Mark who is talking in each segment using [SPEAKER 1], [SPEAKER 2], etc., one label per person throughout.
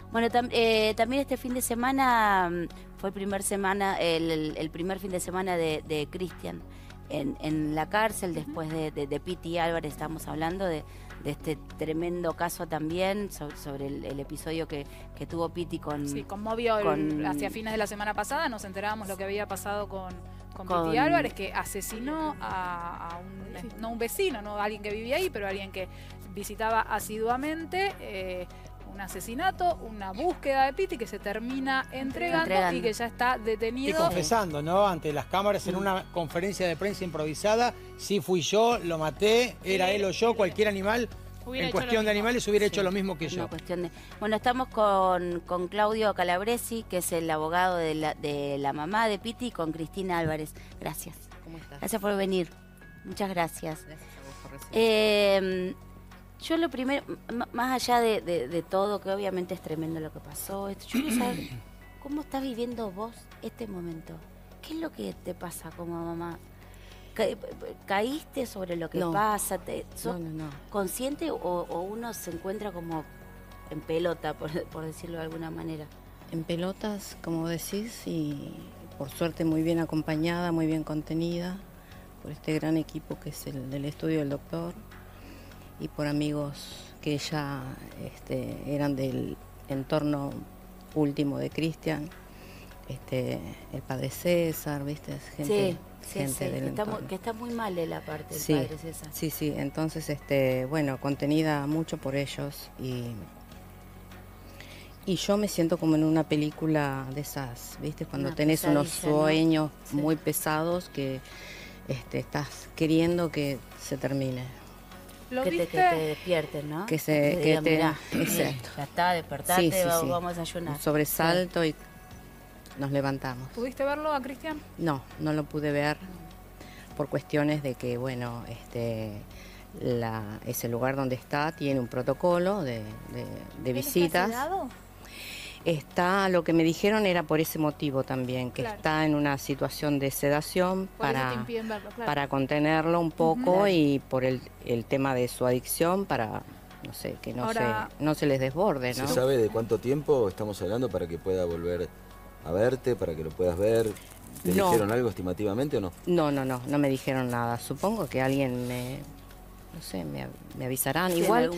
[SPEAKER 1] Bueno, también este fin de semana fue el primer fin de semana de Cristian en la cárcel, después de Piti Álvarez. Estamos hablando de este tremendo caso también, sobre el episodio que tuvo Piti con...
[SPEAKER 2] Sí, conmovió hacia fines de la semana pasada, nos enterábamos lo que había pasado con Piti Álvarez, que asesinó a no un vecino, no alguien que vivía ahí, pero alguien que visitaba asiduamente. Un asesinato, una búsqueda de Piti que se termina entregando y que ya está detenido.
[SPEAKER 3] Y confesando, ¿no? Ante las cámaras en una conferencia de prensa improvisada, sí fui yo, lo maté, era él o yo, cualquier animal. En cuestión de animales hubiera hecho lo mismo que yo.
[SPEAKER 1] Bueno, estamos con Claudio Calabresi, que es el abogado de la mamá de Piti, con Cristina Álvarez. Gracias.
[SPEAKER 4] ¿Cómo estás?
[SPEAKER 1] Gracias por venir. Muchas gracias.
[SPEAKER 4] Gracias a vos por recibirme.
[SPEAKER 1] Yo lo primero, más allá de todo, que obviamente es tremendo lo que pasó, yo quiero saber cómo estás viviendo vos este momento. ¿Qué es lo que te pasa como mamá? ¿Caíste sobre lo que pasa? ¿Sos consciente o uno se encuentra como en pelota, por decirlo de alguna manera?
[SPEAKER 4] En pelotas, como decís, y por suerte muy bien acompañada, muy bien contenida, por este gran equipo que es el del estudio del doctor, y por amigos que ya eran del entorno último de Cristian, el padre César, ¿viste? Gente del entorno.
[SPEAKER 1] Que está muy mal la parte del padre César.
[SPEAKER 4] Sí, entonces, bueno, contenida mucho por ellos, y yo me siento como en una película de esas, ¿viste? Cuando tenés unos sueños muy pesados que estás queriendo que se termine.
[SPEAKER 1] Que te despierten, ¿no?
[SPEAKER 4] Exacto.
[SPEAKER 1] Ya está, despertate, vamos a ayunar.
[SPEAKER 4] Un sobresalto y nos levantamos.
[SPEAKER 2] ¿Pudiste verlo a Cristian?
[SPEAKER 4] No lo pude ver por cuestiones de que, bueno, ese lugar donde está tiene un protocolo de visitas.
[SPEAKER 2] ¿Está sedado?
[SPEAKER 4] Lo que me dijeron era por ese motivo también, que está en una situación de sedación para contenerlo un poco y por el tema de su adicción, para, no sé, que no se les desborde, ¿no?
[SPEAKER 5] ¿Se sabe de cuánto tiempo estamos hablando para que pueda volver a verte, para que lo puedas ver? ¿Te dijeron algo estimativamente o no?
[SPEAKER 4] No me dijeron nada. Supongo que alguien me avisarán. Igual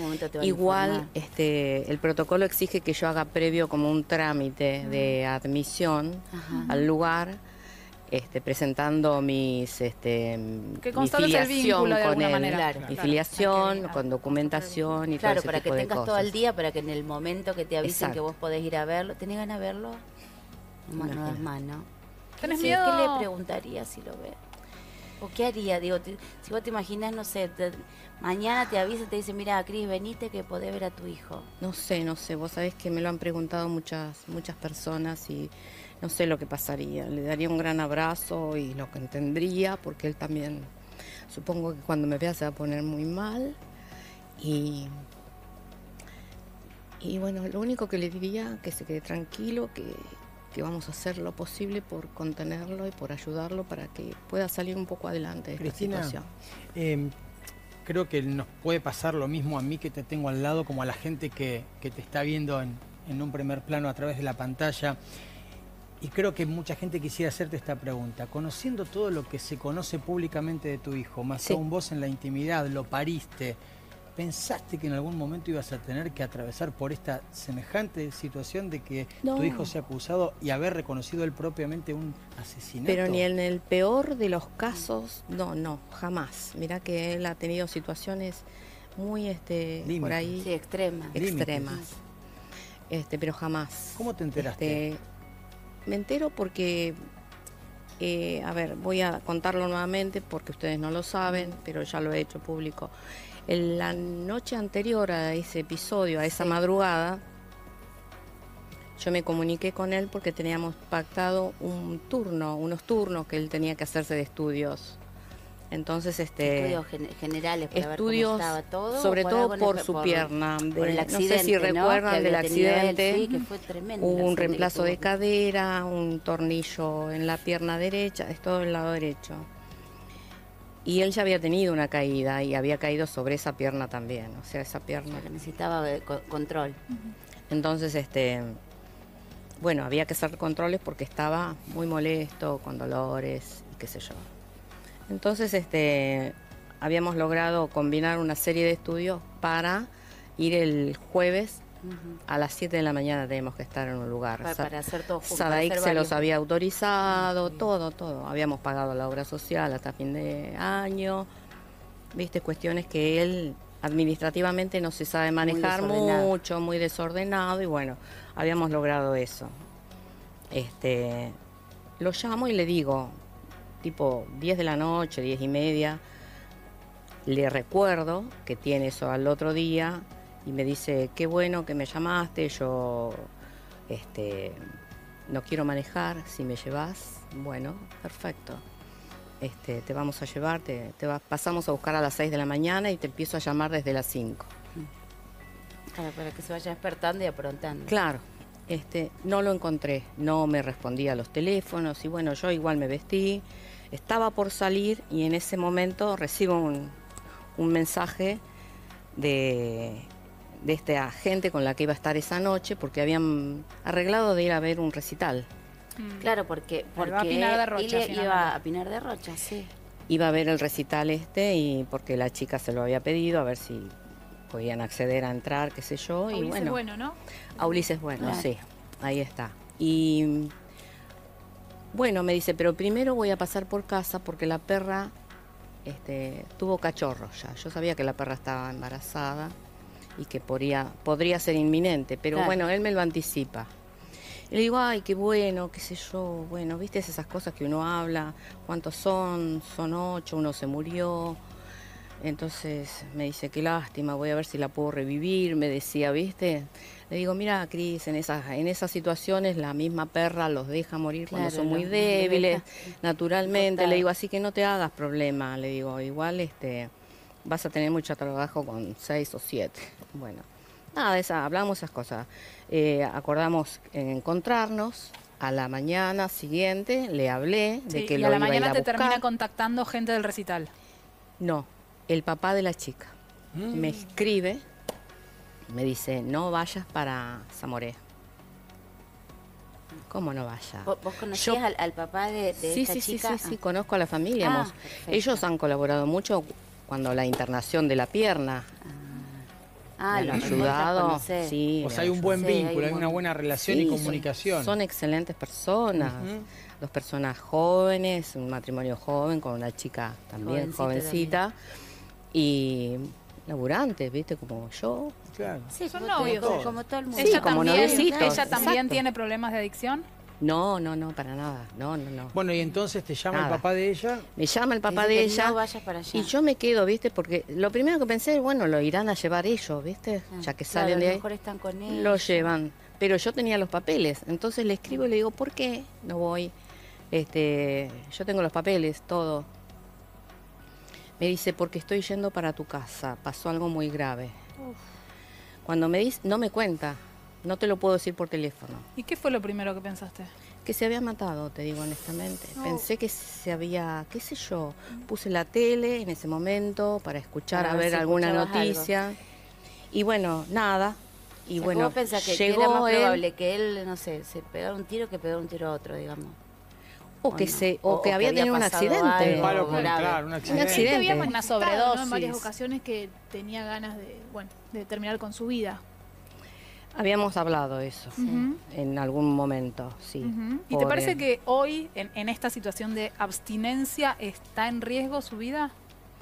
[SPEAKER 4] el protocolo exige que yo haga previo como un trámite de admisión al lugar, presentando mi filiación con él, mi filiación con documentación y todo ese tipo de cosas.
[SPEAKER 1] Para que tengas todo el día, para que en el momento que te avisen que vos podés ir a verlo. ¿Tenés ganas de verlo? No es más, ¿no?
[SPEAKER 2] ¿Tenés miedo?
[SPEAKER 1] ¿Qué le preguntaría si lo ve? ¿O qué haría? Digo, si vos te imaginas, no sé, mañana te avisa y te dice, mira, Cris, venite que podés ver a tu hijo.
[SPEAKER 4] No sé, vos sabés que me lo han preguntado muchas personas y no sé lo que pasaría. Le daría un gran abrazo y lo que entendería, porque él también, supongo que cuando me vea se va a poner muy mal. Y bueno, lo único que le diría, que se quede tranquilo, que vamos a hacer lo posible por contenerlo y por ayudarlo para que pueda salir un poco adelante de esta situación.
[SPEAKER 3] Creo que nos puede pasar lo mismo a mí, que te tengo al lado, como a la gente que te está viendo en un primer plano a través de la pantalla. Y creo que mucha gente quisiera hacerte esta pregunta. Conociendo todo lo que se conoce públicamente de tu hijo, más aún vos en la intimidad, lo pariste, ¿pensaste que en algún momento ibas a tener que atravesar por esta semejante situación de que tu hijo sea acusado y haber reconocido él propiamente un asesinato?
[SPEAKER 4] Pero ni en el peor de los casos, no, jamás. Mirá que él ha tenido situaciones muy, por ahí...
[SPEAKER 1] Sí, extremas.
[SPEAKER 4] Pero jamás.
[SPEAKER 3] ¿Cómo te enteraste?
[SPEAKER 4] Me entero porque... a ver, voy a contarlo nuevamente porque ustedes no lo saben, pero ya lo he hecho público. En la noche anterior a ese episodio, a esa madrugada, yo me comuniqué con él porque teníamos pactado unos turnos que él tenía que hacerse de estudios. Entonces,
[SPEAKER 1] estudios generales para
[SPEAKER 4] estudios,
[SPEAKER 1] ver cómo estaba todo,
[SPEAKER 4] sobre todo por su pierna.
[SPEAKER 1] Por el accidente,
[SPEAKER 4] no sé si recuerdan del accidente.
[SPEAKER 1] Sí, que fue tremendo.
[SPEAKER 4] Hubo un reemplazo de cadera, un tornillo en la pierna derecha, es todo el lado derecho. Y él ya había tenido una caída y había caído sobre esa pierna también, o sea, esa pierna...
[SPEAKER 1] Necesitaba control.
[SPEAKER 4] Entonces, bueno, había que hacer controles porque estaba muy molesto, con dolores y qué sé yo. Entonces, habíamos logrado combinar una serie de estudios para ir el jueves a las 7 de la mañana. Tenemos que estar en un lugar.
[SPEAKER 1] Para hacer todo junto.
[SPEAKER 4] Sadaic se los había autorizado, todo. Habíamos pagado la obra social hasta fin de año. Viste, cuestiones que él administrativamente no se sabe manejar mucho, muy desordenado, y bueno, habíamos logrado eso. Lo llamo y le digo, tipo 10 de la noche, 10:30, le recuerdo que tiene eso al otro día y me dice, qué bueno que me llamaste, yo no quiero manejar, si me llevas, bueno, perfecto. Te vamos a llevar, pasamos a buscar a las 6 de la mañana y te empiezo a llamar desde las 5.
[SPEAKER 1] Claro, para que se vaya despertando y aprontando.
[SPEAKER 4] Claro, no lo encontré, no me respondía a los teléfonos y bueno, yo igual me vestí, estaba por salir y en ese momento recibo un mensaje de esta gente con la que iba a estar esa noche porque habían arreglado de ir a ver un recital.
[SPEAKER 1] Claro, porque
[SPEAKER 2] a Pinar de Rocha,
[SPEAKER 1] iba a Pinar de Rocha, sí.
[SPEAKER 4] Iba a ver el recital y porque la chica se lo había pedido, a ver si podían acceder a entrar, qué sé yo.
[SPEAKER 2] Ulises
[SPEAKER 4] y bueno,
[SPEAKER 2] Bueno, ¿no?
[SPEAKER 4] A Ulises Bueno,
[SPEAKER 1] Claro.
[SPEAKER 4] Sí, ahí está. Y bueno, me dice, pero primero voy a pasar por casa porque la perra tuvo cachorros ya. Yo sabía que la perra estaba embarazada y que podría ser inminente, pero
[SPEAKER 1] Claro.
[SPEAKER 4] bueno, él me lo anticipa. Y le digo, ay, qué bueno, qué sé yo, bueno, viste esas cosas que uno habla, ¿cuántos son? Son 8, uno se murió. Entonces me dice, qué lástima, voy a ver si la puedo revivir, me decía, ¿viste? Le digo, mira, Cris, en esas situaciones la misma perra los deja morir cuando
[SPEAKER 1] Claro,
[SPEAKER 4] son muy
[SPEAKER 1] los
[SPEAKER 4] débiles,
[SPEAKER 1] deja
[SPEAKER 4] naturalmente.
[SPEAKER 1] cortar.
[SPEAKER 4] Le digo, así que no te hagas problema, le digo, igual vas a tener mucho trabajo con 6 o 7. Bueno, nada, hablamos esas cosas. Acordamos encontrarnos. A la mañana siguiente le hablé de
[SPEAKER 2] Sí,
[SPEAKER 4] que
[SPEAKER 2] y
[SPEAKER 4] lo
[SPEAKER 2] a la
[SPEAKER 4] iba a ir
[SPEAKER 2] mañana
[SPEAKER 4] a
[SPEAKER 2] te
[SPEAKER 4] buscar.
[SPEAKER 2] termina contactando gente del recital.
[SPEAKER 4] No, el papá de la chica me escribe, me dice, no vayas para Zamoré. ¿Cómo no vaya?
[SPEAKER 1] ¿Vos conocías al papá de
[SPEAKER 4] Sí,
[SPEAKER 1] esta
[SPEAKER 4] sí, sí,
[SPEAKER 1] chica?
[SPEAKER 4] sí, conozco a la familia.
[SPEAKER 1] Perfecto.
[SPEAKER 4] Ellos han colaborado mucho cuando la internación de la pierna.
[SPEAKER 1] Ah,
[SPEAKER 4] Me
[SPEAKER 1] lo
[SPEAKER 4] han ayudado. Sí,
[SPEAKER 3] O sea,
[SPEAKER 4] me
[SPEAKER 3] hay
[SPEAKER 4] han
[SPEAKER 3] un buen
[SPEAKER 1] Sí, hay
[SPEAKER 3] vínculo, hay
[SPEAKER 1] un
[SPEAKER 3] una
[SPEAKER 1] buen-
[SPEAKER 3] buena relación y
[SPEAKER 4] Sí,
[SPEAKER 3] comunicación.
[SPEAKER 4] Son excelentes personas,
[SPEAKER 3] Ujú.
[SPEAKER 4] 2 personas jóvenes, un matrimonio joven con una chica también jovencita y laburantes, ¿viste? Como yo.
[SPEAKER 3] Claro.
[SPEAKER 1] Sí,
[SPEAKER 2] Son
[SPEAKER 1] como
[SPEAKER 2] novios.
[SPEAKER 1] como todo el mundo.
[SPEAKER 4] Sí,
[SPEAKER 2] Ella
[SPEAKER 4] como
[SPEAKER 2] también,
[SPEAKER 4] noviecitos,
[SPEAKER 2] ella también
[SPEAKER 4] exacto.
[SPEAKER 2] tiene problemas de adicción.
[SPEAKER 4] No, para nada, no.
[SPEAKER 3] Bueno, y entonces te llama el
[SPEAKER 4] Nada.
[SPEAKER 3] papá de ella.
[SPEAKER 4] Me llama el papá
[SPEAKER 1] Dice
[SPEAKER 4] de
[SPEAKER 1] que
[SPEAKER 4] ella
[SPEAKER 1] no vayas para allá.
[SPEAKER 4] y yo me quedo, ¿viste? Porque lo primero que pensé, bueno, lo irán a llevar ellos, ¿viste?
[SPEAKER 1] Ah,
[SPEAKER 4] Ya que
[SPEAKER 1] claro,
[SPEAKER 4] salen
[SPEAKER 1] a
[SPEAKER 4] de
[SPEAKER 1] lo
[SPEAKER 4] ahí,
[SPEAKER 1] mejor están con él.
[SPEAKER 4] lo llevan. Pero yo tenía los papeles, entonces le escribo y le digo, ¿por qué no voy? Yo tengo los papeles, todo. Me dice, porque estoy yendo para tu casa, pasó algo muy grave. Cuando me dice, no me cuenta, no te lo puedo decir por teléfono.
[SPEAKER 2] ¿Y qué fue lo primero que pensaste?
[SPEAKER 4] Que se había matado, te digo honestamente.
[SPEAKER 2] No.
[SPEAKER 4] Pensé que se había, qué sé yo, puse la tele en ese momento para escuchar,
[SPEAKER 1] Para
[SPEAKER 4] a
[SPEAKER 1] ver
[SPEAKER 4] ver
[SPEAKER 1] si
[SPEAKER 4] alguna
[SPEAKER 1] escuchabas
[SPEAKER 4] noticia. Y bueno,
[SPEAKER 1] O
[SPEAKER 4] nada. Y
[SPEAKER 1] sea,
[SPEAKER 4] bueno,
[SPEAKER 1] ¿vos pensás que
[SPEAKER 4] llegó
[SPEAKER 1] era más
[SPEAKER 4] él,
[SPEAKER 1] probable que él, no sé, se pegara un tiro que pegar un tiro a otro, digamos?
[SPEAKER 4] o que
[SPEAKER 1] no.
[SPEAKER 4] que había tenido un
[SPEAKER 1] pasado
[SPEAKER 4] accidente.
[SPEAKER 1] algo
[SPEAKER 3] Un palo,
[SPEAKER 1] grave.
[SPEAKER 3] claro, un accidente.
[SPEAKER 4] accidente.
[SPEAKER 6] Había
[SPEAKER 4] Una
[SPEAKER 6] manifestado,
[SPEAKER 2] sobredosis.
[SPEAKER 6] ¿no? En varias ocasiones que tenía ganas de terminar con su vida.
[SPEAKER 4] Habíamos hablado eso
[SPEAKER 2] Ujú.
[SPEAKER 4] en algún momento, sí.
[SPEAKER 2] Ujú. ¿Y te
[SPEAKER 4] Pobre.
[SPEAKER 2] parece que hoy, en esta situación de abstinencia, está en riesgo su vida?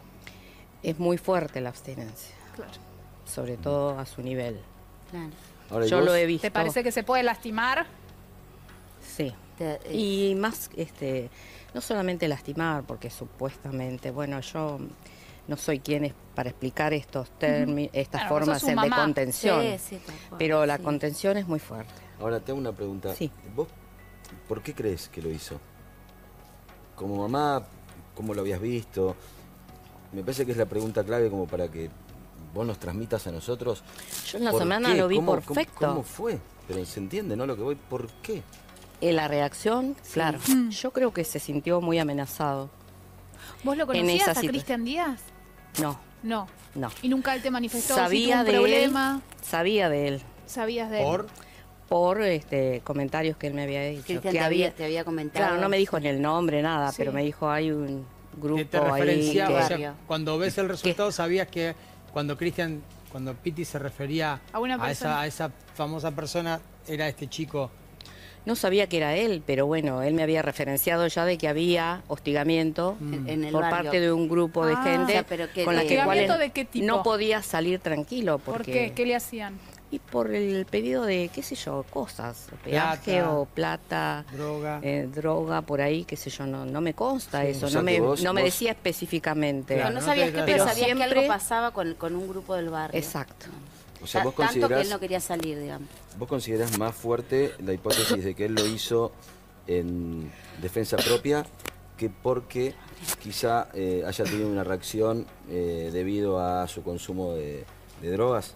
[SPEAKER 4] Es muy fuerte la abstinencia,
[SPEAKER 2] Claro.
[SPEAKER 4] sobre todo a su nivel.
[SPEAKER 1] Claro.
[SPEAKER 5] Ahora, ¿y
[SPEAKER 4] Yo
[SPEAKER 5] vos?
[SPEAKER 4] lo he visto.
[SPEAKER 2] ¿Te parece que se puede lastimar?
[SPEAKER 4] Sí. Y más, no solamente lastimar, porque supuestamente, bueno, yo no soy quien es para explicar estos términos, estas
[SPEAKER 2] Claro, vos
[SPEAKER 4] formas
[SPEAKER 2] sos su
[SPEAKER 4] de
[SPEAKER 2] mamá.
[SPEAKER 4] contención,
[SPEAKER 1] Sí, sí, tal cual,
[SPEAKER 4] pero la
[SPEAKER 1] sí.
[SPEAKER 4] contención es muy fuerte.
[SPEAKER 5] Ahora te hago una pregunta.
[SPEAKER 4] Sí.
[SPEAKER 5] ¿Vos por qué crees que lo hizo? Como mamá, ¿cómo lo habías visto? Me parece que es la pregunta clave como para que vos nos transmitas a nosotros.
[SPEAKER 4] Yo en la
[SPEAKER 5] ¿Por
[SPEAKER 4] semana
[SPEAKER 5] qué?
[SPEAKER 4] lo vi
[SPEAKER 5] ¿Cómo-
[SPEAKER 4] perfecto.
[SPEAKER 5] ¿Cómo fue? Pero se entiende, ¿no? Lo que voy. ¿Por qué?
[SPEAKER 4] La reacción, claro, yo creo que se sintió muy amenazado.
[SPEAKER 6] ¿Vos lo
[SPEAKER 4] En
[SPEAKER 6] conocías
[SPEAKER 4] esa
[SPEAKER 6] a
[SPEAKER 4] situación.
[SPEAKER 6] Cristian Díaz?
[SPEAKER 4] No,
[SPEAKER 6] No.
[SPEAKER 4] no.
[SPEAKER 6] ¿Y nunca él te manifestó si
[SPEAKER 4] Sabía
[SPEAKER 6] tuvo un
[SPEAKER 4] de
[SPEAKER 6] problema?
[SPEAKER 4] él, sabía de él,
[SPEAKER 6] sabías de él?
[SPEAKER 4] Por comentarios que él me había dicho.
[SPEAKER 1] Cristian te había comentado.
[SPEAKER 4] Claro, no me dijo ni el nombre, nada,
[SPEAKER 6] Sí.
[SPEAKER 4] pero me dijo, hay un grupo
[SPEAKER 3] Que te
[SPEAKER 4] ahí
[SPEAKER 3] referenciaba,
[SPEAKER 4] que-
[SPEAKER 3] o sea, cuando ves el resultado sabías que cuando Piti se refería
[SPEAKER 6] A una persona.
[SPEAKER 3] a esa famosa persona, era este chico.
[SPEAKER 4] No sabía que era él, pero bueno, él me había referenciado ya de que había hostigamiento
[SPEAKER 1] en el
[SPEAKER 4] por
[SPEAKER 1] barrio.
[SPEAKER 4] parte de un grupo de
[SPEAKER 2] Ah.
[SPEAKER 4] gente
[SPEAKER 1] O sea, pero que-
[SPEAKER 4] con la que
[SPEAKER 2] ¿Hostigamiento
[SPEAKER 4] cual
[SPEAKER 2] de qué tipo?
[SPEAKER 4] no podía salir tranquilo.
[SPEAKER 2] ¿Por
[SPEAKER 4] Porque,
[SPEAKER 2] qué? ¿Qué le hacían?
[SPEAKER 4] Y por el pedido de, qué sé yo, cosas, peaje
[SPEAKER 3] Plata.
[SPEAKER 4] o plata,
[SPEAKER 3] Droga.
[SPEAKER 4] droga por ahí, qué sé yo, no me consta
[SPEAKER 3] Sí.
[SPEAKER 4] eso,
[SPEAKER 5] O sea
[SPEAKER 4] no
[SPEAKER 5] que
[SPEAKER 4] me,
[SPEAKER 5] vos-
[SPEAKER 4] no me
[SPEAKER 5] vos-
[SPEAKER 4] decía específicamente.
[SPEAKER 3] Claro,
[SPEAKER 1] No
[SPEAKER 3] no
[SPEAKER 1] sabías
[SPEAKER 3] te-
[SPEAKER 1] qué,
[SPEAKER 3] pero
[SPEAKER 1] pero sabías que
[SPEAKER 4] siempre-
[SPEAKER 1] algo pasaba con un grupo del barrio.
[SPEAKER 4] Exacto.
[SPEAKER 5] O sea, vos
[SPEAKER 1] Tanto que
[SPEAKER 5] considerás,
[SPEAKER 1] él no quería salir, digamos.
[SPEAKER 5] vos considerás más fuerte la hipótesis de que él lo hizo en defensa propia que porque quizá haya tenido una reacción debido a su consumo de drogas.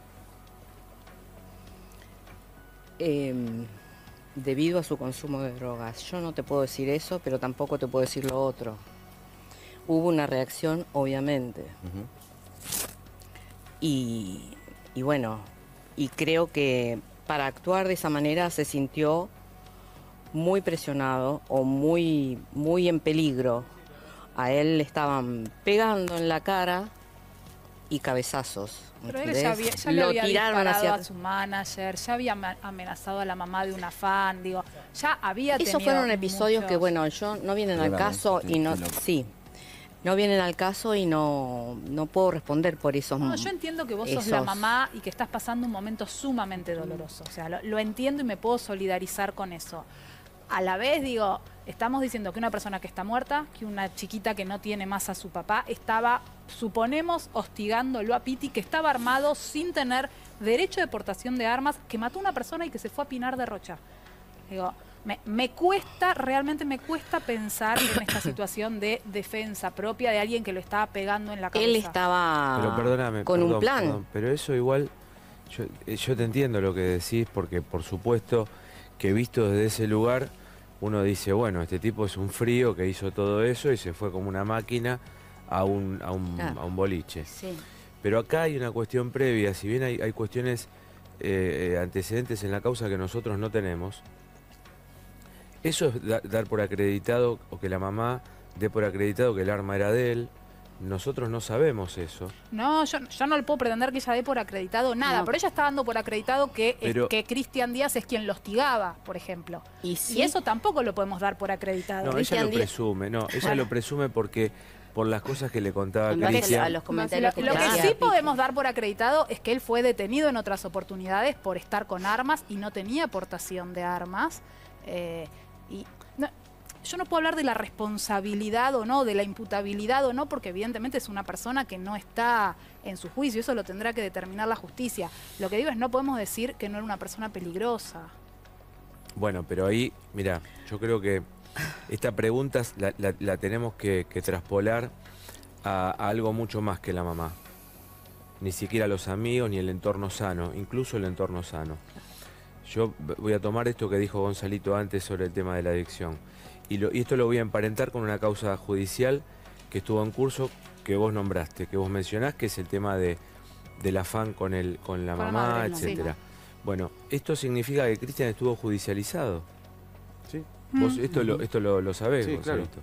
[SPEAKER 4] Debido a su consumo de drogas. Yo no te puedo decir eso, pero tampoco te puedo decir lo otro. Hubo una reacción, obviamente.
[SPEAKER 5] Ujú.
[SPEAKER 4] Y bueno, y creo que para actuar de esa manera se sintió muy presionado o muy en peligro. A él le estaban pegando en la cara y cabezazos.
[SPEAKER 2] Pero él
[SPEAKER 4] ¿entendés?
[SPEAKER 2] ya le
[SPEAKER 4] Lo
[SPEAKER 2] había
[SPEAKER 4] tiraron
[SPEAKER 2] disparado
[SPEAKER 4] hacia...
[SPEAKER 2] a su manager, ya había amenazado a la mamá de una fan, digo, ya había tenido
[SPEAKER 4] Esos fueron episodios
[SPEAKER 2] muchos-
[SPEAKER 4] que, bueno, yo no vienen al
[SPEAKER 5] Perdóname,
[SPEAKER 4] caso y no...
[SPEAKER 5] estoy loco.
[SPEAKER 4] Sí, no vienen al caso y no puedo responder por esos...
[SPEAKER 2] No, yo entiendo que vos sos la
[SPEAKER 4] esos-
[SPEAKER 2] mamá y que estás pasando un momento sumamente doloroso. O sea, lo entiendo y me puedo solidarizar con eso. A la vez, digo, estamos diciendo que una persona que está muerta, que una chiquita que no tiene más a su papá, estaba, suponemos, hostigándolo a Piti, que estaba armado sin tener derecho de portación de armas, que mató a una persona y que se fue a Pinar de Rocha. Digo, me cuesta, realmente me cuesta pensar en esta situación de defensa propia de alguien que lo estaba pegando en la cabeza.
[SPEAKER 4] Él estaba
[SPEAKER 7] Pero perdóname,
[SPEAKER 4] con un
[SPEAKER 7] perdón,
[SPEAKER 4] plan.
[SPEAKER 7] perdón, pero eso igual, yo te entiendo lo que decís, porque por supuesto que visto desde ese lugar, uno dice, bueno, este tipo es un frío que hizo todo eso y se fue como una máquina a un
[SPEAKER 4] Claro.
[SPEAKER 7] boliche.
[SPEAKER 1] Sí.
[SPEAKER 7] Pero acá hay una cuestión previa, si bien hay cuestiones antecedentes en la causa que nosotros no tenemos, eso es dar por acreditado, o que la mamá dé por acreditado que el arma era de él. Nosotros no sabemos eso.
[SPEAKER 2] No, yo no le puedo pretender que ella dé por acreditado nada,
[SPEAKER 1] No.
[SPEAKER 2] pero ella está dando por acreditado que,
[SPEAKER 7] Pero-
[SPEAKER 2] que Cristian Díaz es quien lo hostigaba, por ejemplo.
[SPEAKER 4] Y
[SPEAKER 2] Y
[SPEAKER 4] sí,
[SPEAKER 2] eso tampoco lo podemos dar por acreditado.
[SPEAKER 7] No, ella
[SPEAKER 4] Cristian
[SPEAKER 7] lo
[SPEAKER 4] Díaz-
[SPEAKER 7] presume, no, ella
[SPEAKER 2] Bueno.
[SPEAKER 7] lo presume porque por las cosas que le contaba
[SPEAKER 1] En base a
[SPEAKER 7] Cristian.
[SPEAKER 1] los comentarios
[SPEAKER 2] Lo
[SPEAKER 1] que
[SPEAKER 2] que
[SPEAKER 1] te hacía
[SPEAKER 2] sí
[SPEAKER 1] Piti.
[SPEAKER 2] podemos dar por acreditado es que él fue detenido en otras oportunidades por estar con armas y no tenía aportación de armas. Y no, yo no puedo hablar de la responsabilidad o no, de la imputabilidad o no, porque evidentemente es una persona que no está en su juicio, eso lo tendrá que determinar la justicia. Lo que digo es no podemos decir que no era una persona peligrosa.
[SPEAKER 7] Bueno, pero ahí, mira, yo creo que esta pregunta la tenemos que traspolar a algo mucho más que la mamá. Ni siquiera los amigos, ni el entorno sano, incluso el entorno sano. Yo voy a tomar esto que dijo Gonzalito antes sobre el tema de la adicción. Y esto lo voy a emparentar con una causa judicial que estuvo en curso, que vos nombraste, que vos mencionás, que es el tema del afán con la
[SPEAKER 2] la
[SPEAKER 7] mamá,
[SPEAKER 2] madre, no, sí.
[SPEAKER 7] etcétera. Bueno, esto significa que Cristian estuvo judicializado.
[SPEAKER 5] Sí.
[SPEAKER 7] Vos esto lo sabés,
[SPEAKER 5] Sí,
[SPEAKER 7] Gonzalito.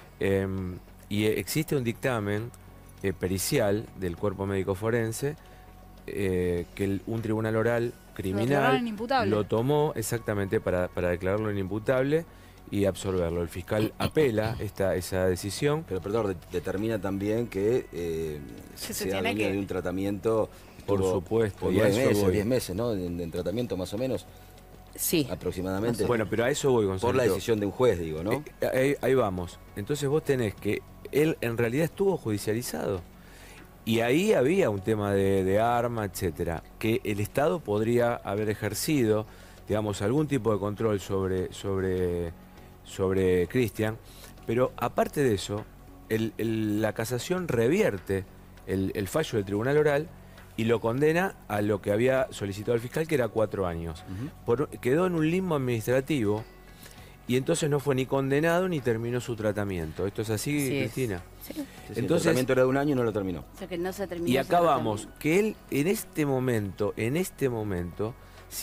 [SPEAKER 7] Y existe un dictamen pericial del cuerpo médico forense que un tribunal oral
[SPEAKER 2] declararon
[SPEAKER 7] criminal
[SPEAKER 2] inimputable.
[SPEAKER 7] lo tomó exactamente para declararlo inimputable y absolverlo. El fiscal apela esa decisión.
[SPEAKER 5] Pero perdón, determina también que
[SPEAKER 2] Se
[SPEAKER 5] sea
[SPEAKER 2] tiene
[SPEAKER 5] dueño
[SPEAKER 2] que-
[SPEAKER 5] de un tratamiento.
[SPEAKER 7] Por
[SPEAKER 5] estuvo
[SPEAKER 7] supuesto,
[SPEAKER 5] por
[SPEAKER 7] y a
[SPEAKER 5] 9
[SPEAKER 7] eso
[SPEAKER 5] meses,
[SPEAKER 7] voy.
[SPEAKER 5] 10 meses, ¿no? En tratamiento más o menos,
[SPEAKER 4] sí.
[SPEAKER 5] aproximadamente.
[SPEAKER 7] Bueno, pero a eso voy, Gonzalo.
[SPEAKER 5] por la decisión de un juez, digo, ¿no?
[SPEAKER 7] Ahí vamos. Entonces vos tenés que él en realidad estuvo judicializado. Y ahí había un tema de arma, etcétera, que el Estado podría haber ejercido, digamos, algún tipo de control sobre Cristian. Pero aparte de eso, la casación revierte el fallo del tribunal oral y lo condena a lo que había solicitado el fiscal, que era 4 años.
[SPEAKER 5] Ujú.
[SPEAKER 7] Quedó en un limbo administrativo y entonces no fue ni condenado ni terminó su tratamiento. ¿Esto es así,
[SPEAKER 4] Sí.
[SPEAKER 7] Cristina?
[SPEAKER 4] Sí.
[SPEAKER 5] Sí, el
[SPEAKER 7] Entonces,
[SPEAKER 5] tratamiento era de un año y no lo terminó.
[SPEAKER 1] O sea, que no se terminó.
[SPEAKER 7] y
[SPEAKER 1] su
[SPEAKER 7] acá vamos,
[SPEAKER 1] tratamiento.
[SPEAKER 7] que él en este momento,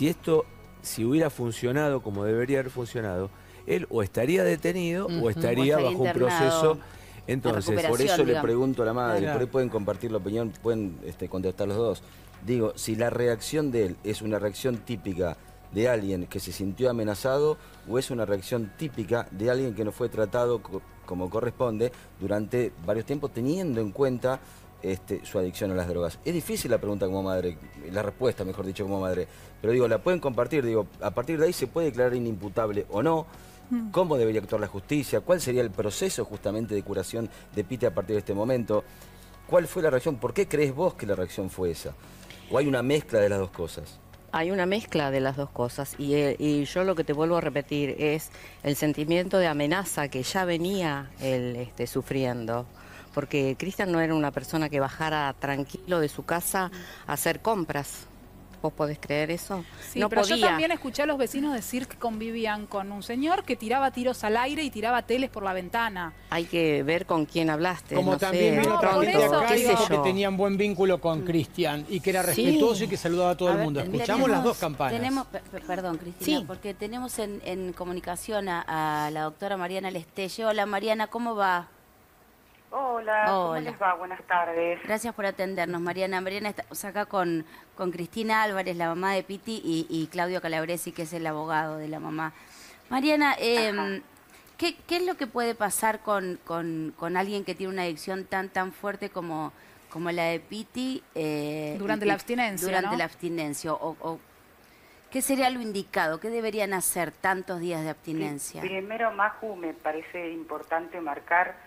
[SPEAKER 7] si hubiera funcionado como debería haber funcionado, él o estaría detenido o estaría
[SPEAKER 1] O estaría
[SPEAKER 7] bajo un
[SPEAKER 1] internado
[SPEAKER 7] proceso. Entonces,
[SPEAKER 1] recuperación.
[SPEAKER 5] Por eso le
[SPEAKER 1] digamos.
[SPEAKER 5] pregunto a la madre,
[SPEAKER 3] Claro.
[SPEAKER 5] por ahí pueden compartir la opinión, pueden contestar los dos. Digo, si la reacción de él es una reacción típica de alguien que se sintió amenazado o es una reacción típica de alguien que no fue tratado como corresponde durante varios tiempos, teniendo en cuenta su adicción a las drogas. Es difícil la pregunta como madre, la respuesta, mejor dicho, como madre, pero digo, la pueden compartir, digo, a partir de ahí se puede declarar inimputable o no. ¿Cómo debería actuar la justicia? ¿Cuál sería el proceso justamente de curación de Piti a partir de este momento? ¿Cuál fue la reacción? ¿Por qué crees vos que la reacción fue esa? ¿O hay una mezcla de las dos cosas?
[SPEAKER 4] Hay una mezcla de las dos cosas y yo lo que te vuelvo a repetir es el sentimiento de amenaza que ya venía él sufriendo, porque Cristian no era una persona que bajara tranquilo de su casa a hacer compras. ¿Vos podés creer eso?
[SPEAKER 2] Sí,
[SPEAKER 4] no
[SPEAKER 2] pero
[SPEAKER 4] podía.
[SPEAKER 2] yo también escuché a los vecinos decir que convivían con un señor que tiraba tiros al aire y tiraba teles por la ventana.
[SPEAKER 4] Hay que ver con quién hablaste.
[SPEAKER 3] Como
[SPEAKER 4] no
[SPEAKER 3] también
[SPEAKER 4] sé,
[SPEAKER 3] vino
[SPEAKER 2] No,
[SPEAKER 3] otra
[SPEAKER 2] por
[SPEAKER 3] gente
[SPEAKER 2] eso,
[SPEAKER 3] acá y
[SPEAKER 2] digo-
[SPEAKER 3] dijo que
[SPEAKER 4] yo.
[SPEAKER 3] tenían buen vínculo con Cristian y que era
[SPEAKER 4] Sí.
[SPEAKER 3] respetuoso y que saludaba a todo
[SPEAKER 1] A
[SPEAKER 3] el
[SPEAKER 1] ver,
[SPEAKER 3] mundo. Escuchamos
[SPEAKER 1] tenemos-
[SPEAKER 3] las dos campanas.
[SPEAKER 1] Perdón, Cristina,
[SPEAKER 4] Sí.
[SPEAKER 1] porque tenemos en comunicación a la doctora Mariana Lestelle. Hola, Mariana, ¿cómo va?
[SPEAKER 8] Hola, ¿cómo
[SPEAKER 1] Hola.
[SPEAKER 8] les va? Buenas tardes.
[SPEAKER 1] Gracias por atendernos, Mariana. Mariana, estamos acá con Cristina Álvarez, la mamá de Piti, y Claudio Calabresi, que es el abogado de la mamá. Mariana, ¿qué es lo que puede pasar con alguien que tiene una adicción tan fuerte como la de Piti?
[SPEAKER 2] Durante la abstinencia,
[SPEAKER 1] Durante
[SPEAKER 2] ¿no?
[SPEAKER 1] la abstinencia. ¿Qué sería lo indicado? ¿Qué deberían hacer tantos días de abstinencia?
[SPEAKER 8] Primero, Maju, me parece importante marcar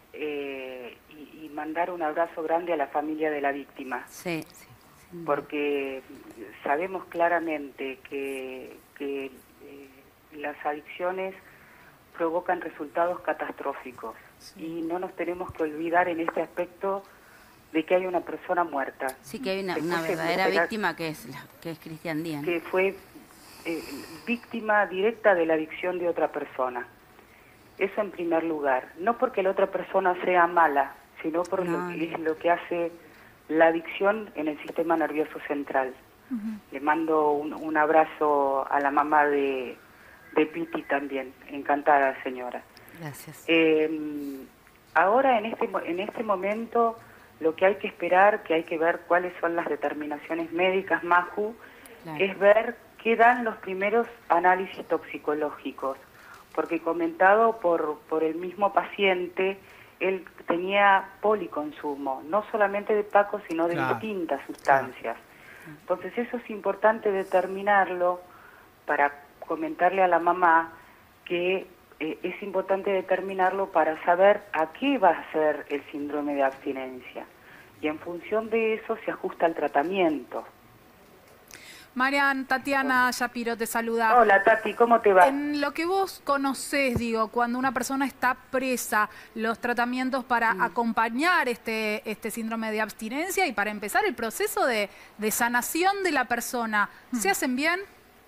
[SPEAKER 8] y mandar un abrazo grande a la familia de la víctima,
[SPEAKER 1] Sí, sí.
[SPEAKER 8] porque sabemos claramente que las adicciones provocan resultados catastróficos y no nos tenemos que olvidar en este aspecto de que hay una persona muerta.
[SPEAKER 1] Sí, que hay una
[SPEAKER 8] Después se
[SPEAKER 1] verdadera
[SPEAKER 8] conocerá
[SPEAKER 1] víctima que es Cristian Díaz.
[SPEAKER 8] que fue víctima directa de la adicción de otra persona. Eso en primer lugar. No porque la otra persona sea mala, sino por
[SPEAKER 1] No,
[SPEAKER 8] lo que es lo que hace la adicción en el sistema nervioso central. Le mando un abrazo a la mamá de Piti también. Encantada, señora.
[SPEAKER 4] Gracias.
[SPEAKER 8] Ahora, en este momento, lo que hay que esperar, que hay que ver cuáles son las determinaciones médicas, Maju,
[SPEAKER 1] Claro.
[SPEAKER 8] es ver qué dan los primeros análisis toxicológicos. Porque comentado por el mismo paciente, él tenía policonsumo, no solamente de tabaco, sino de
[SPEAKER 3] Claro.
[SPEAKER 8] distintas sustancias. Entonces eso es importante determinarlo para comentarle a la mamá que es importante determinarlo para saber a qué va a ser el síndrome de abstinencia. Y en función de eso se ajusta el tratamiento.
[SPEAKER 2] Marian, Tatiana Shapiro te saluda.
[SPEAKER 8] Hola Tati, ¿cómo te va?
[SPEAKER 2] En lo que vos conocés, digo, cuando una persona está presa, los tratamientos para acompañar este síndrome de abstinencia y para empezar el proceso de sanación de la persona, ¿se hacen bien?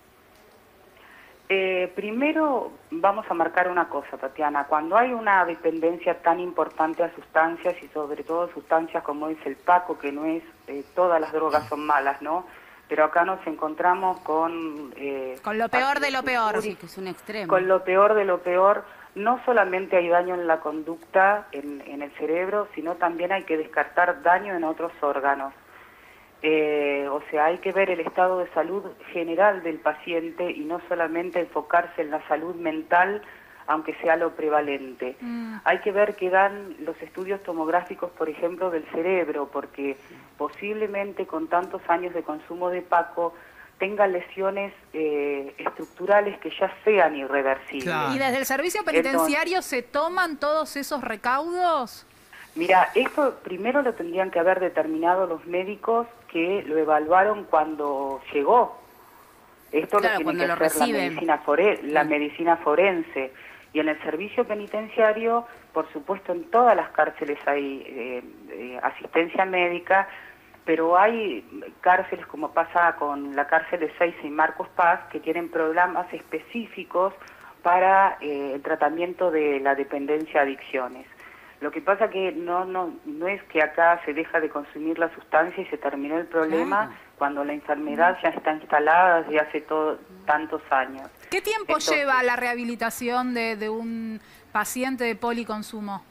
[SPEAKER 8] Primero vamos a marcar una cosa, Tatiana. Cuando hay una dependencia tan importante a sustancias y sobre todo sustancias como es el tabaco, que no es, todas las drogas son malas, ¿no? Pero acá nos encontramos con...
[SPEAKER 2] Con lo peor de lo peor.
[SPEAKER 1] Sí, que es un extremo.
[SPEAKER 8] Con lo peor de lo peor. No solamente hay daño en la conducta, en el cerebro, sino también hay que descartar daño en otros órganos. O sea, hay que ver el estado de salud general del paciente y no solamente enfocarse en la salud mental, aunque sea lo prevalente. Hay que ver qué dan los estudios tomográficos, por ejemplo, del cerebro, porque posiblemente con tantos años de consumo de Paco tenga lesiones estructurales que ya sean irreversibles.
[SPEAKER 3] Claro.
[SPEAKER 2] ¿Y desde el servicio penitenciario se toman todos esos recaudos?
[SPEAKER 8] Mira, esto primero lo tendrían que haber determinado los médicos que lo evaluaron cuando llegó. Esto
[SPEAKER 1] Claro,
[SPEAKER 8] lo
[SPEAKER 1] cuando
[SPEAKER 8] tiene
[SPEAKER 1] lo
[SPEAKER 8] que hacer
[SPEAKER 1] reciben.
[SPEAKER 8] la medicina forense. Y en el servicio penitenciario, por supuesto, en todas las cárceles hay asistencia médica, pero hay cárceles como pasa con la cárcel de Seiza y Marcos Paz, que tienen programas específicos para el tratamiento de la dependencia a adicciones. Lo que pasa que no es que acá se deja de consumir la sustancia y se terminó el problema,
[SPEAKER 1] Claro.
[SPEAKER 8] cuando la enfermedad ya está instalada desde hace tantos años.
[SPEAKER 2] ¿Qué tiempo
[SPEAKER 8] Entonces,
[SPEAKER 2] lleva la rehabilitación de un paciente de policonsumo?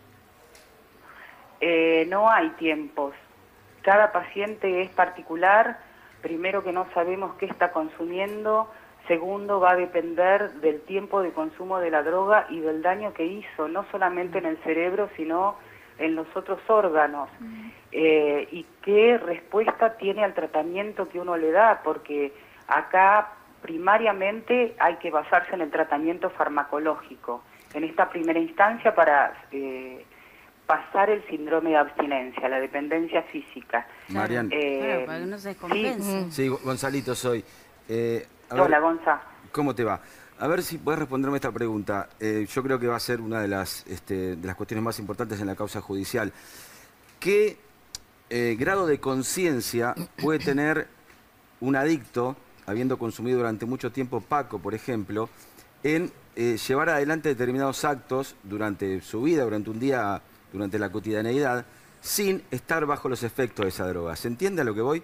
[SPEAKER 8] No hay tiempos. Cada paciente es particular. Primero, que no sabemos qué está consumiendo. Segundo, va a depender del tiempo de consumo de la droga y del daño que hizo, no solamente en el cerebro, sino en los otros órganos. Y qué respuesta tiene al tratamiento que uno le da, porque acá primariamente hay que basarse en el tratamiento farmacológico, en esta primera instancia para pasar el síndrome de abstinencia, la dependencia física.
[SPEAKER 5] Marian.
[SPEAKER 1] Claro, para que no se descompense.
[SPEAKER 5] Sí, Gonzalito soy. A ver,
[SPEAKER 8] Hola, Gonza.
[SPEAKER 5] ¿cómo te va? A ver si puedes responderme esta pregunta. Yo creo que va a ser una de las cuestiones más importantes en la causa judicial. ¿Qué grado de conciencia puede tener un adicto, habiendo consumido durante mucho tiempo Paco, por ejemplo, en llevar adelante determinados actos durante su vida, durante un día, durante la cotidianeidad, sin estar bajo los efectos de esa droga? ¿Se entiende a lo que voy?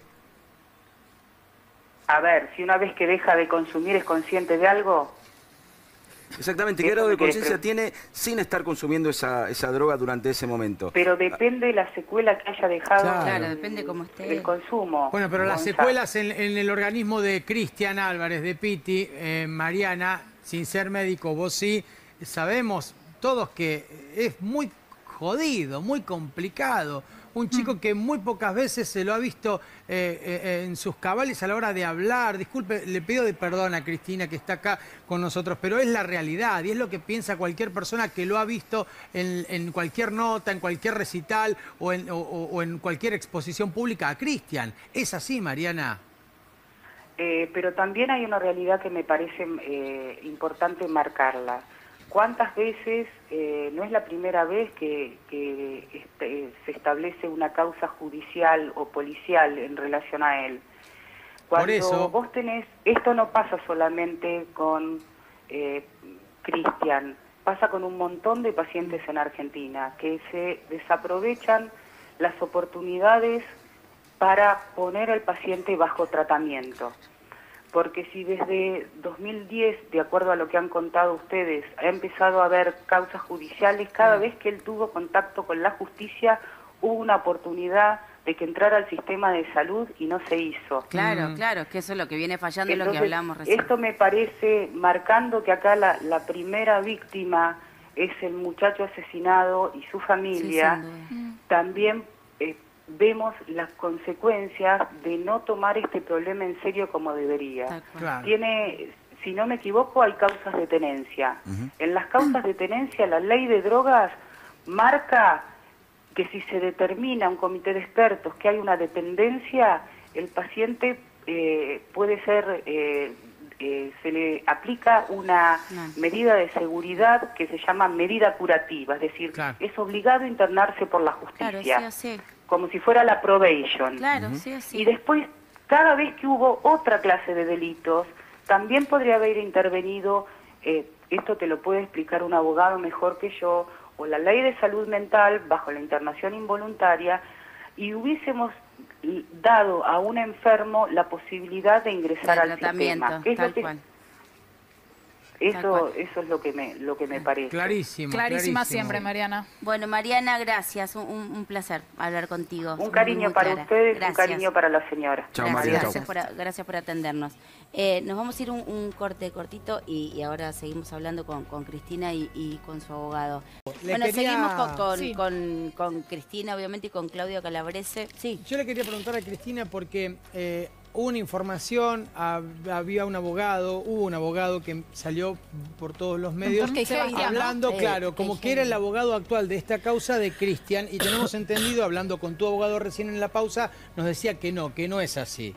[SPEAKER 8] A ver, si una vez que deja de consumir es consciente de algo.
[SPEAKER 5] Exactamente, ¿qué
[SPEAKER 8] Eso
[SPEAKER 5] grado
[SPEAKER 8] me
[SPEAKER 5] de
[SPEAKER 8] querés
[SPEAKER 5] conciencia tiene sin estar consumiendo esa droga durante ese momento?
[SPEAKER 8] Pero depende de la secuela que haya dejado
[SPEAKER 1] Claro, depende cómo esté.
[SPEAKER 8] el consumo.
[SPEAKER 3] Bueno, pero las
[SPEAKER 8] Gonza.
[SPEAKER 3] secuelas en el organismo de Cristian Álvarez, de Piti, Mariana, sin ser médico, vos sí, sabemos todos que es muy jodido, muy complicado. Un chico que muy pocas veces se lo ha visto en sus cabales a la hora de hablar. Disculpe, le pido de perdón a Cristina que está acá con nosotros, pero es la realidad y es lo que piensa cualquier persona que lo ha visto en cualquier nota, en cualquier recital o en cualquier exposición pública a Cristian. Es así, Mariana.
[SPEAKER 8] Pero también hay una realidad que me parece importante marcarla. ¿Cuántas veces, no es la primera vez que se establece una causa judicial o policial en relación a él? Cuando
[SPEAKER 3] Por eso,
[SPEAKER 8] vos tenés, esto no pasa solamente con Cristian, pasa con un montón de pacientes en Argentina que se desaprovechan las oportunidades para poner al paciente bajo tratamiento. Porque si desde 2010, de acuerdo a lo que han contado ustedes, ha empezado a haber causas judiciales, cada vez que él tuvo contacto con la justicia hubo una oportunidad de que entrara al sistema de salud y no se hizo.
[SPEAKER 1] Claro, claro, es que eso es lo que viene fallando, es lo que
[SPEAKER 8] Entonces,
[SPEAKER 1] hablamos recién.
[SPEAKER 8] esto me parece, marcando que acá la primera víctima es el muchacho asesinado y su familia,
[SPEAKER 1] Sí, sin duda.
[SPEAKER 8] también vemos las consecuencias de no tomar este problema en serio como debería.
[SPEAKER 1] Tal cual.
[SPEAKER 3] claro.
[SPEAKER 8] Tiene, si no me equivoco, hay causas de tenencia. En las causas de tenencia, la ley de drogas marca que si se determina un comité de expertos que hay una dependencia, el paciente puede ser, se le aplica una medida de seguridad que se llama medida curativa, es decir,
[SPEAKER 3] Claro.
[SPEAKER 8] es obligado a internarse por la justicia,
[SPEAKER 1] Claro, sí o sí.
[SPEAKER 8] como si fuera la probation.
[SPEAKER 1] Claro, sí o sí.
[SPEAKER 8] Y después, cada vez que hubo otra clase de delitos, también podría haber intervenido, esto te lo puede explicar un abogado mejor que yo, o la ley de salud mental bajo la internación involuntaria, y hubiésemos dado a un enfermo la posibilidad de ingresar
[SPEAKER 1] Del
[SPEAKER 8] al
[SPEAKER 1] tratamiento,
[SPEAKER 8] sistema. ¿Qué es lo
[SPEAKER 1] tal
[SPEAKER 8] que-
[SPEAKER 1] cual.
[SPEAKER 8] Eso es lo que me parece.
[SPEAKER 3] Clarísimo.
[SPEAKER 2] Clarísima
[SPEAKER 3] clarísimo.
[SPEAKER 2] siempre, Mariana.
[SPEAKER 1] Bueno, Mariana, gracias. Un placer hablar contigo.
[SPEAKER 8] Un
[SPEAKER 1] Sos
[SPEAKER 8] cariño
[SPEAKER 1] muy
[SPEAKER 8] para
[SPEAKER 1] clara.
[SPEAKER 8] ustedes,
[SPEAKER 1] Gracias.
[SPEAKER 8] un cariño para la señora.
[SPEAKER 5] Chao,
[SPEAKER 1] Gracias,
[SPEAKER 5] María.
[SPEAKER 1] gracias por atendernos. Nos vamos a ir un corte cortito y ahora seguimos hablando con Cristina y con su abogado.
[SPEAKER 3] Le
[SPEAKER 1] Bueno,
[SPEAKER 3] quería-
[SPEAKER 1] seguimos
[SPEAKER 6] Sí.
[SPEAKER 1] con Cristina, obviamente, y con Claudio Calabrese. Sí.
[SPEAKER 3] Yo le quería preguntar a Cristina porque hubo una información, hubo un abogado que salió por todos los medios
[SPEAKER 2] Sebastián, ¿no?
[SPEAKER 3] hablando, claro, como que era el
[SPEAKER 1] Queijeiro.
[SPEAKER 3] abogado actual de esta causa de Cristian, y tenemos entendido, hablando con tu abogado recién en la pausa, nos decía que no es así.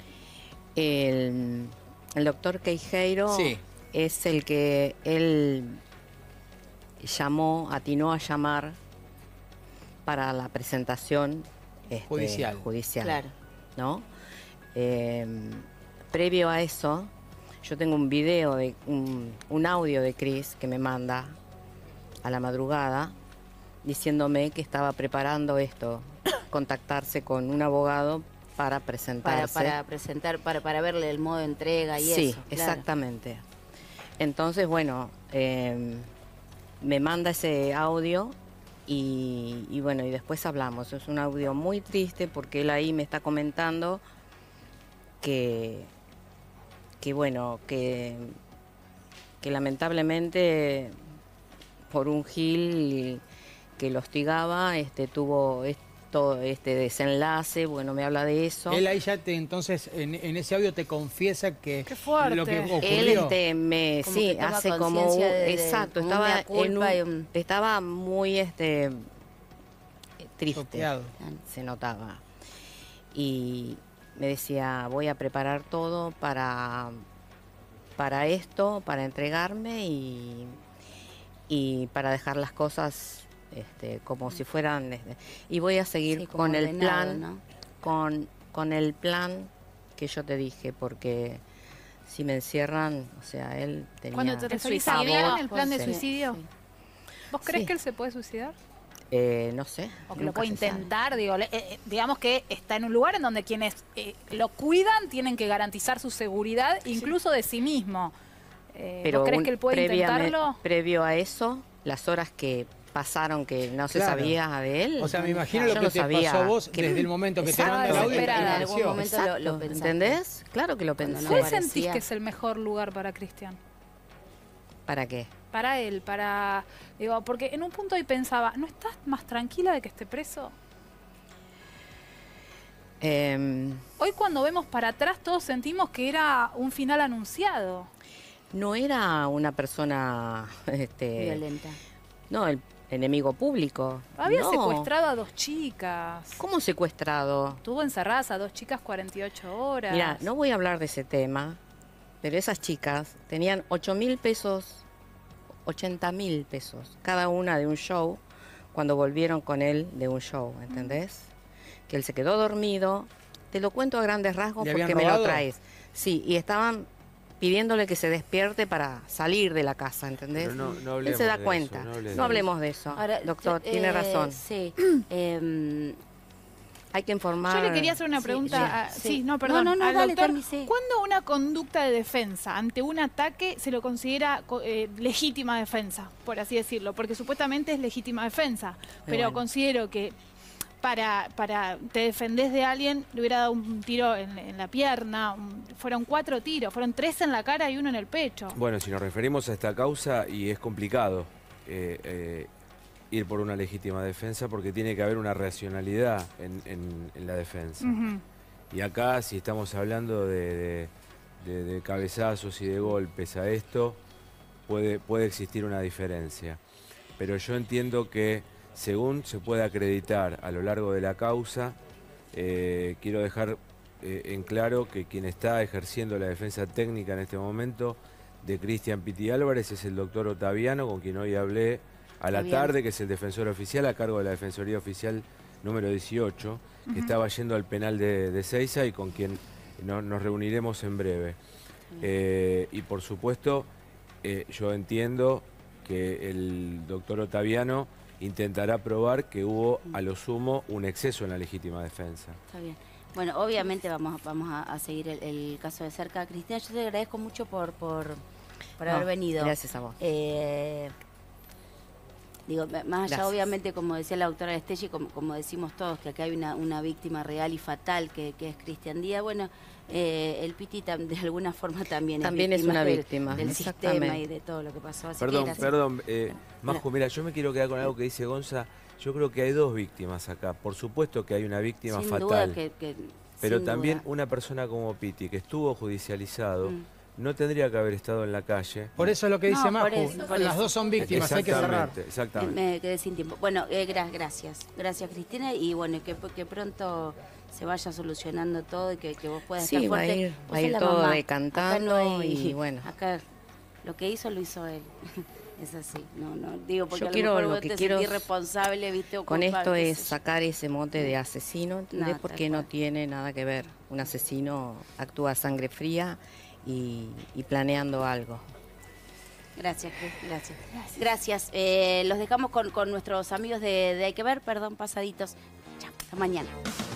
[SPEAKER 4] El doctor Queijeiro
[SPEAKER 3] Sí.
[SPEAKER 4] es el que él atinó a llamar para la presentación
[SPEAKER 3] Judicial.
[SPEAKER 4] judicial,
[SPEAKER 1] Claro.
[SPEAKER 4] ¿no? Previo a eso, Yo tengo un video, un audio de Cris que me manda a la madrugada diciéndome que estaba preparando esto, contactarse con un abogado para presentarse.
[SPEAKER 1] Para presentar, para verle el modo de entrega y
[SPEAKER 4] sí,
[SPEAKER 1] eso. Sí,
[SPEAKER 4] exactamente. Entonces, bueno, me manda ese audio y bueno, y después hablamos. Es un audio muy triste porque él ahí me está comentando que bueno, que lamentablemente por un gil que lo hostigaba, tuvo todo este desenlace. Bueno, me habla de eso.
[SPEAKER 3] Él ahí ya entonces, en ese audio te confiesa que
[SPEAKER 2] Qué fuerte.
[SPEAKER 3] lo que ocurrió.
[SPEAKER 4] Él
[SPEAKER 1] Como
[SPEAKER 4] sí,
[SPEAKER 1] que toma
[SPEAKER 4] hace como
[SPEAKER 1] conciencia de
[SPEAKER 4] exacto,
[SPEAKER 1] como
[SPEAKER 4] estaba
[SPEAKER 1] una culpa
[SPEAKER 4] estaba muy triste,
[SPEAKER 3] Choqueado.
[SPEAKER 4] se notaba. Y me decía, voy a preparar todo para esto, para entregarme y para dejar las cosas como si fueran, y voy a seguir
[SPEAKER 1] Sí, como
[SPEAKER 4] con el
[SPEAKER 1] ordenado,
[SPEAKER 4] plan,
[SPEAKER 1] ¿no?
[SPEAKER 4] con el plan que yo te dije, porque si me encierran, o sea, él tenía
[SPEAKER 6] Cuando te referís a
[SPEAKER 4] pavor,
[SPEAKER 6] Guido, el plan de
[SPEAKER 4] sí,
[SPEAKER 6] suicidio.
[SPEAKER 4] sí.
[SPEAKER 2] ¿Vos crees
[SPEAKER 4] Sí.
[SPEAKER 2] que él se puede suicidar?
[SPEAKER 4] No sé.
[SPEAKER 2] O que lo
[SPEAKER 4] nunca
[SPEAKER 2] puede
[SPEAKER 4] se sabe.
[SPEAKER 2] intentar, digo, digamos que está en un lugar en donde quienes lo cuidan tienen que garantizar su seguridad, incluso de sí mismo. ¿Vos crees que él puede intentarlo?
[SPEAKER 4] Previo a eso, las horas que pasaron que no se
[SPEAKER 3] Claro.
[SPEAKER 4] sabía de él.
[SPEAKER 3] O sea, me imagino
[SPEAKER 4] yo
[SPEAKER 3] lo que
[SPEAKER 4] no
[SPEAKER 3] te
[SPEAKER 4] sabía
[SPEAKER 3] pasó a vos
[SPEAKER 4] que-
[SPEAKER 3] desde el momento que te
[SPEAKER 2] Estaba
[SPEAKER 3] manda el audio.
[SPEAKER 2] desesperada,
[SPEAKER 3] te
[SPEAKER 2] en
[SPEAKER 1] algún
[SPEAKER 3] pareció.
[SPEAKER 1] momento lo pensaste.
[SPEAKER 4] ¿Entendés? Claro que lo
[SPEAKER 1] Cuando
[SPEAKER 4] pensé.
[SPEAKER 1] no
[SPEAKER 2] ¿Cuál
[SPEAKER 1] parecía.
[SPEAKER 2] sentís que es el mejor lugar para Cristian?
[SPEAKER 4] ¿Para qué?
[SPEAKER 2] Para él, digo, porque en un punto hoy pensaba, ¿no estás más tranquila de que esté preso? Hoy cuando vemos para atrás todos sentimos que era un final anunciado.
[SPEAKER 4] No era una persona,
[SPEAKER 1] Violenta.
[SPEAKER 4] no, el enemigo público.
[SPEAKER 2] Había
[SPEAKER 4] No.
[SPEAKER 2] secuestrado a 2 chicas.
[SPEAKER 4] ¿Cómo secuestrado?
[SPEAKER 2] Tuvo encerradas a 2 chicas 48 horas.
[SPEAKER 4] Mira, no voy a hablar de ese tema, pero esas chicas tenían 8.000 pesos, 80.000 pesos, cada una de un show, cuando volvieron con él de un show, ¿entendés? Que él se quedó dormido. Te lo cuento a grandes rasgos
[SPEAKER 3] ¿Le habían
[SPEAKER 4] porque me lo
[SPEAKER 3] robado?
[SPEAKER 4] traes. Sí, y estaban pidiéndole que se despierte para salir de la casa, ¿entendés?
[SPEAKER 7] Pero no
[SPEAKER 4] Él
[SPEAKER 7] hablemos
[SPEAKER 4] se da
[SPEAKER 7] de
[SPEAKER 4] cuenta.
[SPEAKER 7] eso, no hablemos
[SPEAKER 4] No
[SPEAKER 7] de
[SPEAKER 4] hablemos de eso,
[SPEAKER 1] Ahora,
[SPEAKER 4] doctor,
[SPEAKER 1] yo-
[SPEAKER 4] tiene razón.
[SPEAKER 1] Sí.
[SPEAKER 4] Hay que informar.
[SPEAKER 6] Yo le quería hacer una
[SPEAKER 1] Sí,
[SPEAKER 6] pregunta.
[SPEAKER 1] sí.
[SPEAKER 6] Sí, no, perdón.
[SPEAKER 1] No,
[SPEAKER 6] al
[SPEAKER 1] dale,
[SPEAKER 6] doctor.
[SPEAKER 1] Tami, sí.
[SPEAKER 6] ¿Cuándo una conducta de defensa ante un ataque se lo considera legítima defensa, por así decirlo? Porque supuestamente es legítima defensa, pero
[SPEAKER 4] bueno.
[SPEAKER 6] considero que para te defendés de alguien, le hubiera dado un tiro en la pierna, fueron 4 tiros, fueron 3 en la cara y 1 en el pecho.
[SPEAKER 7] Bueno, si nos referimos a esta causa, y es complicado ir por una legítima defensa porque tiene que haber una racionalidad en la defensa.
[SPEAKER 6] Ujú.
[SPEAKER 7] Y acá, si estamos hablando de cabezazos y de golpes a esto, puede existir una diferencia. Pero yo entiendo que según se puede acreditar a lo largo de la causa, quiero dejar en claro que quien está ejerciendo la defensa técnica en este momento de Cristian Piti Álvarez es el doctor Otaviano, con quien hoy hablé a la
[SPEAKER 1] Está bien.
[SPEAKER 7] tarde, que es el defensor oficial a cargo de la Defensoría Oficial número 18, que estaba yendo al penal de Seiza y con quien nos reuniremos en breve. Y por supuesto, yo entiendo que el doctor Otaviano intentará probar que hubo a lo sumo un exceso en la legítima defensa.
[SPEAKER 1] Está bien. Bueno, obviamente vamos a seguir el caso de cerca. Cristina, yo te agradezco mucho por haber
[SPEAKER 4] No,
[SPEAKER 1] venido.
[SPEAKER 4] Gracias a vos.
[SPEAKER 1] Digo, más allá,
[SPEAKER 4] Gracias.
[SPEAKER 1] obviamente, como decía la doctora Estelli, como decimos todos, que acá hay una víctima real y fatal, que es Cristian Díaz. Bueno, el Piti de alguna forma también
[SPEAKER 4] Es
[SPEAKER 1] víctima
[SPEAKER 4] una
[SPEAKER 1] del-
[SPEAKER 4] víctima,
[SPEAKER 1] del sistema
[SPEAKER 4] exactamente.
[SPEAKER 1] y de todo lo que pasó. Así que
[SPEAKER 7] Perdón,
[SPEAKER 1] gracias.
[SPEAKER 7] perdón, Majo, mira, yo me quiero quedar con algo que dice Gonza. Yo creo que hay 2 víctimas acá. Por supuesto que hay una víctima
[SPEAKER 1] Sin
[SPEAKER 7] fatal,
[SPEAKER 1] duda que
[SPEAKER 7] pero
[SPEAKER 1] sin
[SPEAKER 7] también
[SPEAKER 1] duda.
[SPEAKER 7] una persona como Piti, que estuvo judicializado,
[SPEAKER 1] Mm.
[SPEAKER 7] no tendría que haber estado en la calle.
[SPEAKER 3] Por eso es lo que dice
[SPEAKER 1] No,
[SPEAKER 3] Majo.
[SPEAKER 1] por eso, por
[SPEAKER 3] Las
[SPEAKER 1] eso.
[SPEAKER 3] dos son víctimas, hay que cerrar.
[SPEAKER 7] Exactamente.
[SPEAKER 1] Me quedé sin tiempo. Bueno, gracias. Gracias, Cristina. Y bueno, que pronto se vaya solucionando todo y que vos puedas
[SPEAKER 4] Sí,
[SPEAKER 1] estar
[SPEAKER 4] va a
[SPEAKER 1] fuerte.
[SPEAKER 4] ir-
[SPEAKER 1] Vos
[SPEAKER 4] va a
[SPEAKER 1] sos
[SPEAKER 4] ir
[SPEAKER 1] la
[SPEAKER 4] todo
[SPEAKER 1] mamá.
[SPEAKER 4] decantando
[SPEAKER 1] Acá no hay-
[SPEAKER 4] y bueno.
[SPEAKER 1] Acá lo que hizo, lo hizo él. Es así. No, digo, porque
[SPEAKER 4] Yo
[SPEAKER 1] a lo
[SPEAKER 4] quiero
[SPEAKER 1] mejor
[SPEAKER 4] lo
[SPEAKER 1] vos
[SPEAKER 4] que
[SPEAKER 1] te
[SPEAKER 4] quiero
[SPEAKER 1] sentís responsable, viste, o
[SPEAKER 4] Con
[SPEAKER 1] culpable,
[SPEAKER 4] esto
[SPEAKER 1] qué
[SPEAKER 4] es
[SPEAKER 1] sé yo.
[SPEAKER 4] sacar ese mote de asesino, ¿entendés?
[SPEAKER 1] No,
[SPEAKER 4] Porque
[SPEAKER 1] tal
[SPEAKER 4] no
[SPEAKER 1] cual.
[SPEAKER 4] tiene nada que ver. Un asesino actúa a sangre fría y planeando algo.
[SPEAKER 1] Gracias, Cris, gracias. Gracias. Los dejamos con nuestros amigos de Hay que Ver, perdón, pasaditos. Chao, hasta mañana.